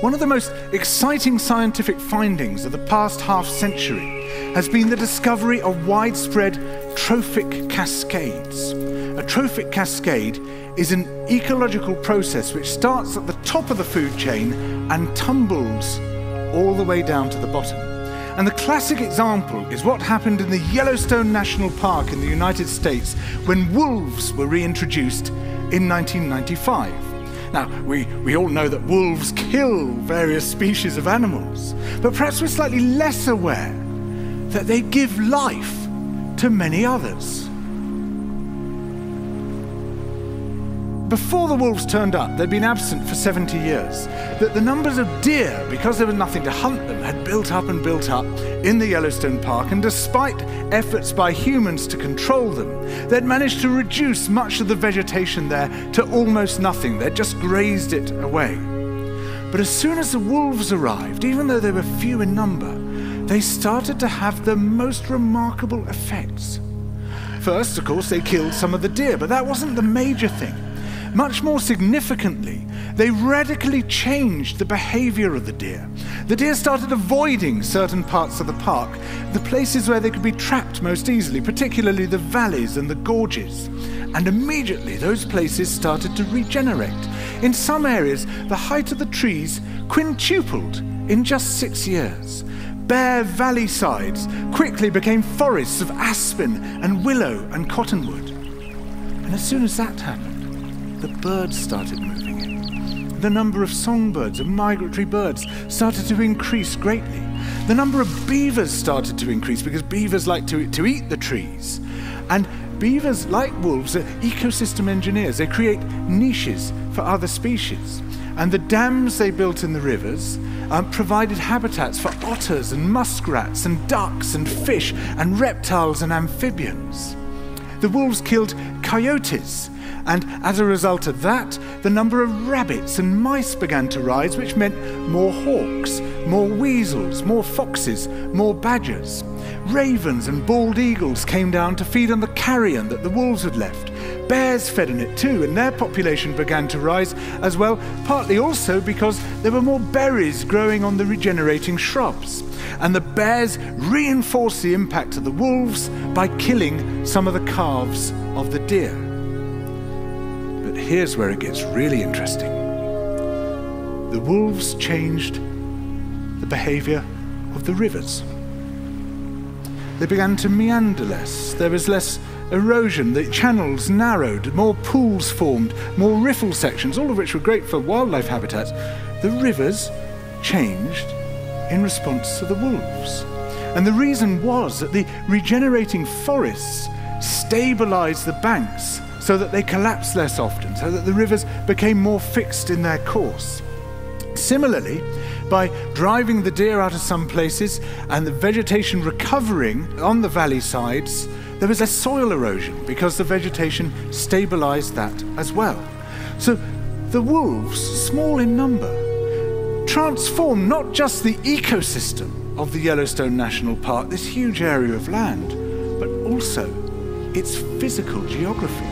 One of the most exciting scientific findings of the past half-century has been the discovery of widespread trophic cascades. A trophic cascade is an ecological process which starts at the top of the food chain and tumbles all the way down to the bottom. And the classic example is what happened in the Yellowstone National Park in the United States when wolves were reintroduced in 1995. Now, we all know that wolves kill various species of animals, but perhaps we're slightly less aware that they give life to many others. Before the wolves turned up, they'd been absent for 70 years. That the numbers of deer, because there was nothing to hunt them, had built up and built up in the Yellowstone Park, and despite efforts by humans to control them, they'd managed to reduce much of the vegetation there to almost nothing. They'd just grazed it away. But as soon as the wolves arrived, even though they were few in number, they started to have the most remarkable effects. First, of course, they killed some of the deer, but that wasn't the major thing. Much more significantly, they radically changed the behavior of the deer. The deer started avoiding certain parts of the park, the places where they could be trapped most easily, particularly the valleys and the gorges. And immediately those places started to regenerate. In some areas, the height of the trees quintupled in just 6 years. Bare valley sides quickly became forests of aspen and willow and cottonwood. And as soon as that happened, the birds started moving in. The number of songbirds and migratory birds started to increase greatly. The number of beavers started to increase because beavers like to eat the trees. And beavers, like wolves, are ecosystem engineers. They create niches for other species. And the dams they built in the rivers provided habitats for otters and muskrats and ducks and fish and reptiles and amphibians. The wolves killed coyotes, and as a result of that, the number of rabbits and mice began to rise, which meant more hawks, more weasels, more foxes, more badgers. Ravens and bald eagles came down to feed on the carrion that the wolves had left. Bears fed on it too, and their population began to rise as well, partly also because there were more berries growing on the regenerating shrubs. And the bears reinforced the impact of the wolves by killing some of the calves of the deer. But here's where it gets really interesting. The wolves changed the behavior of the rivers. They began to meander less. There was less erosion. The channels narrowed, more pools formed, more riffle sections, all of which were great for wildlife habitats. The rivers changed in response to the wolves. And the reason was that the regenerating forests stabilized the banks so that they collapsed less often, so that the rivers became more fixed in their course. Similarly, by driving the deer out of some places and the vegetation recovering on the valley sides, there was less soil erosion because the vegetation stabilized that as well. So the wolves, small in number, transformed not just the ecosystem of the Yellowstone National Park, this huge area of land, but also its physical geography.